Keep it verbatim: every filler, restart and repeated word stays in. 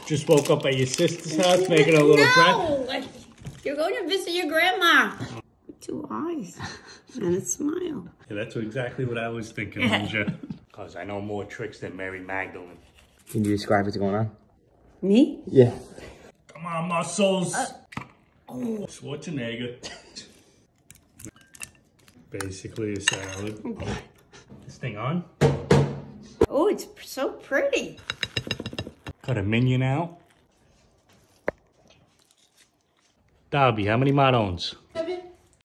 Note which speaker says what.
Speaker 1: Just woke up at your sister's house making a little
Speaker 2: no.
Speaker 1: bread.
Speaker 2: You're going to visit your grandma. Two eyes and a smile.
Speaker 1: Yeah, that's exactly what I was thinking, Linja. Because I know more tricks than Mary Magdalene.
Speaker 3: Can you describe what's going on?
Speaker 2: Me?
Speaker 3: Yeah.
Speaker 1: Come on, muscles.
Speaker 2: Uh, oh.
Speaker 1: Schwarzenegger. Basically a salad. This thing on?
Speaker 2: Oh, it's so pretty.
Speaker 1: Cut a minion out. Darby, how many Maroons?
Speaker 2: Seven.